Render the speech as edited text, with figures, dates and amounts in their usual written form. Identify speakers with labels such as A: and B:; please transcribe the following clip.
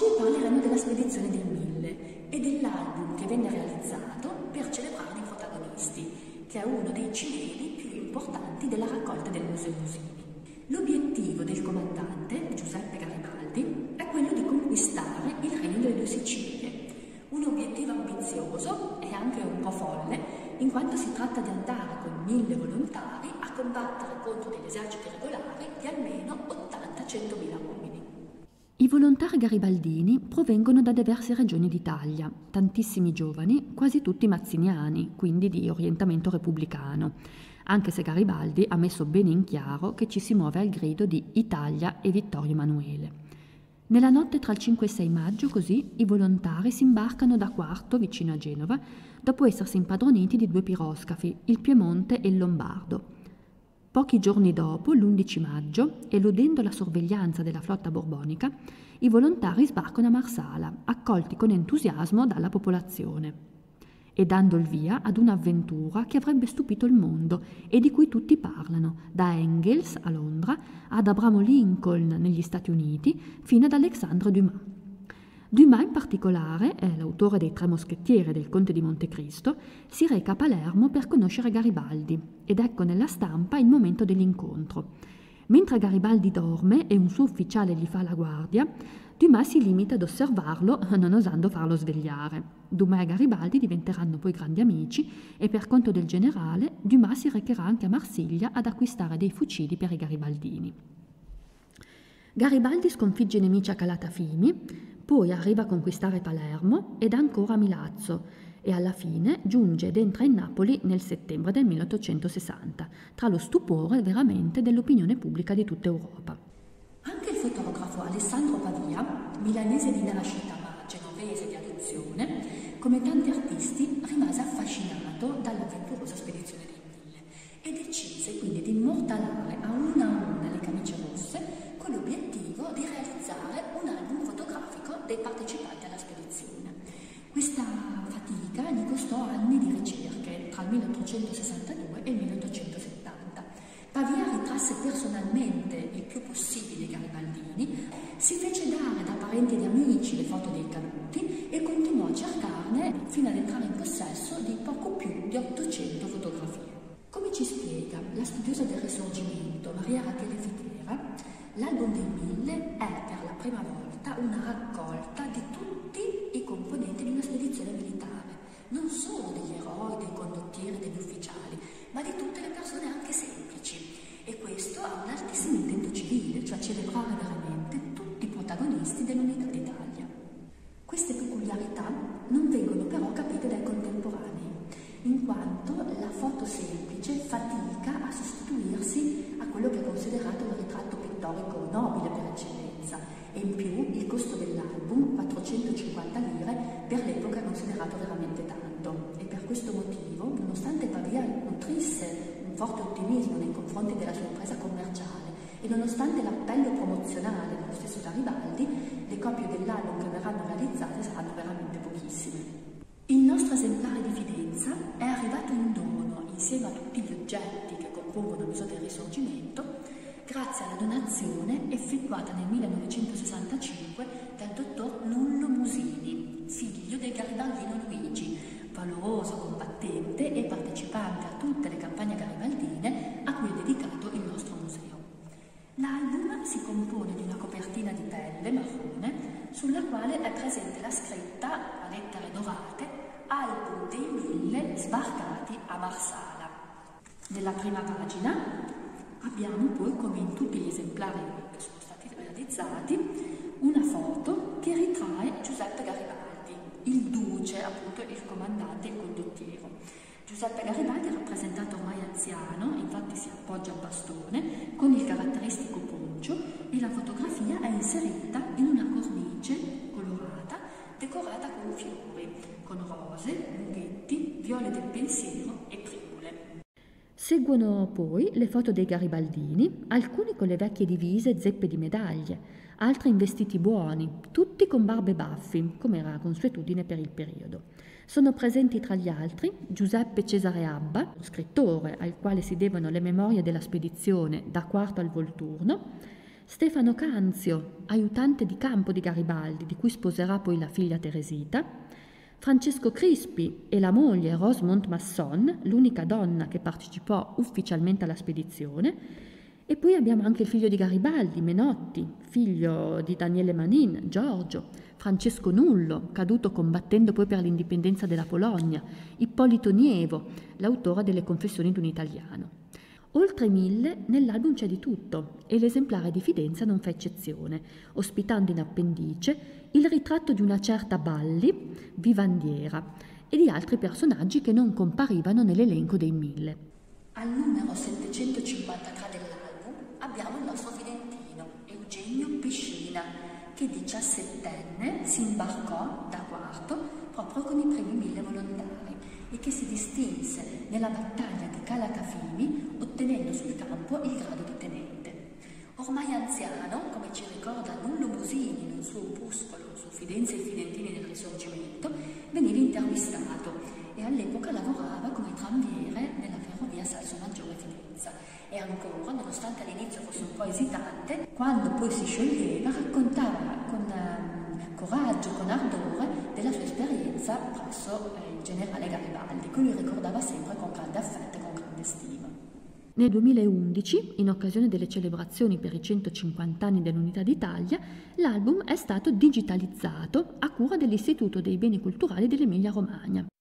A: Oggi parleremo della spedizione del Mille e dell'album che venne realizzato per celebrare i protagonisti, che è uno dei cimeli più importanti della raccolta del Museo Musini. L'obiettivo del comandante, Giuseppe Garibaldi, è quello di conquistare il Regno delle Due Sicilie. Un obiettivo ambizioso e anche un po' folle, in quanto si tratta di andare con 1000 volontari a combattere contro degli eserciti regolari di almeno 80-100.000 uomini.
B: I volontari garibaldini provengono da diverse regioni d'Italia, tantissimi giovani, quasi tutti mazziniani, quindi di orientamento repubblicano, anche se Garibaldi ha messo bene in chiaro che ci si muove al grido di Italia e Vittorio Emanuele. Nella notte tra il 5 e 6 maggio, così, i volontari si imbarcano da Quarto, vicino a Genova, dopo essersi impadroniti di 2 piroscafi, il Piemonte e il Lombardo. Pochi giorni dopo, l'11 maggio, eludendo la sorveglianza della flotta borbonica, i volontari sbarcano a Marsala, accolti con entusiasmo dalla popolazione, e dando il via ad un'avventura che avrebbe stupito il mondo e di cui tutti parlano, da Engels a Londra ad Abramo Lincoln negli Stati Uniti fino ad Alexandre Dumas. Dumas in particolare, l'autore dei 3 moschettieri e del Conte di Montecristo, si reca a Palermo per conoscere Garibaldi ed ecco nella stampa il momento dell'incontro. Mentre Garibaldi dorme e un suo ufficiale gli fa la guardia, Dumas si limita ad osservarlo, non osando farlo svegliare. Dumas e Garibaldi diventeranno poi grandi amici e per conto del generale Dumas si recherà anche a Marsiglia ad acquistare dei fucili per i garibaldini. Garibaldi sconfigge i nemici a Calatafimi, poi arriva a conquistare Palermo ed ancora a Milazzo e alla fine giunge ed entra in Napoli nel settembre del 1860, tra lo stupore veramente dell'opinione pubblica di tutta Europa.
A: Anche il fotografo Alessandro Pavia, milanese di nascita ma genovese di adozione, come tanti artisti rimase affascinato dall'avventurosa spedizione del Mille e decise quindi di immortalare a una le camicie rosse con l'obiettivo di realizzare un album fotografico dei partecipanti alla spedizione. Questa fatica gli costò anni di ricerche tra il 1862 e il 1870. Pavia ritrasse personalmente il più possibile i garibaldini, si fece dare da parenti ed amici le foto dei caduti e continuò a cercarne fino ad entrare in possesso di poco più di 800 fotografie. Come ci spiega la studiosa del Risorgimento Maria Rachele Fitera, l'album del Mille è per la prima volta una raccolta di tutti i componenti di una spedizione militare, non solo degli eroi, dei condottieri, degli ufficiali, ma di tutte le persone anche semplici. E questo ha un altissimo intento civile, cioè celebrare veramente tutti i protagonisti dell'Unità d'Italia. Queste peculiarità non vengono però capite dai contemporanei, in quanto la foto semplice fatica a sostituirsi a quello che è considerato il ritratto pittorico nobile per eccellenza e in più il costo dell'album, 450 lire, per l'epoca è considerato veramente tanto e per questo motivo, nonostante Pavia nutrisse un forte ottimismo nei confronti della sua impresa commerciale e nonostante l'appello promozionale dello stesso Garibaldi, le copie dell'album che verranno realizzate saranno veramente pochissime. Il nostro esemplare di Fidenza è arrivato in dono, insieme a tutti gli oggetti che compongono il Museo del Risorgimento, grazie alla donazione effettuata nel 1965 dal dottor Lullo Musini, figlio del garibaldino Luigi, valoroso combattente e partecipante a tutte le campagne garibaldine a cui è dedicato il nostro museo. L'album si compone di una copertina di pelle marrone sulla quale è presente la scritta a lettere dorate Album dei Mille sbarcati a Marsala. Nella prima pagina abbiamo poi, come in tutti gli esemplari che sono stati realizzati, una foto che ritrae Giuseppe Garibaldi, il duce, appunto il comandante, il condottiero. Giuseppe Garibaldi è rappresentato ormai anziano, infatti si appoggia al bastone, con il caratteristico poncio e la fotografia è inserita in una cornice colorata decorata con fiori, con rose, lunghetti, viole del pensiero e primule.
B: Seguono poi le foto dei garibaldini, alcuni con le vecchie divise e zeppe di medaglie, altri in vestiti buoni, tutti con barbe e baffi, come era consuetudine per il periodo. Sono presenti tra gli altri Giuseppe Cesare Abba, scrittore al quale si devono le memorie della spedizione da Quarto al Volturno, Stefano Canzio, aiutante di campo di Garibaldi, di cui sposerà poi la figlia Teresita, Francesco Crispi e la moglie Rosemont Masson, l'unica donna che partecipò ufficialmente alla spedizione, e poi abbiamo anche il figlio di Garibaldi, Menotti, figlio di Daniele Manin, Giorgio, Francesco Nullo, caduto combattendo poi per l'indipendenza della Polonia, Ippolito Nievo, l'autore delle Confessioni d'un italiano. Oltre 1000 nell'album c'è di tutto e l'esemplare di Fidenza non fa eccezione, ospitando in appendice il ritratto di una certa Balli, vivandiera, e di altri personaggi che non comparivano nell'elenco dei 1000.
A: Al numero 753 dell'album abbiamo il nostro fidentino, Eugenio Piscina, che 17enne si imbarcò da quarto proprio con i primi 1000 volontari e che si distinse nella battaglia di Calatafimi ottenendo sul campo il grado di tenente. Ormai anziano, come ci ricorda Nullo Musini in un suo opuscolo su Fidenza e Fidentini del Risorgimento, veniva intervistato e all'epoca lavorava come tranviere nella ferrovia Salsomaggiore Fidenza e ancora, nonostante all'inizio fosse un po' esitante, quando poi si scioglieva raccontava con coraggio, con ardore della sua esperienza presso il generale Garibaldi, che lui ricordava sempre con grande affetto e con grande stima.
B: Nel 2011, in occasione delle celebrazioni per i 150 anni dell'Unità d'Italia, l'album è stato digitalizzato a cura dell'Istituto dei Beni Culturali dell'Emilia-Romagna.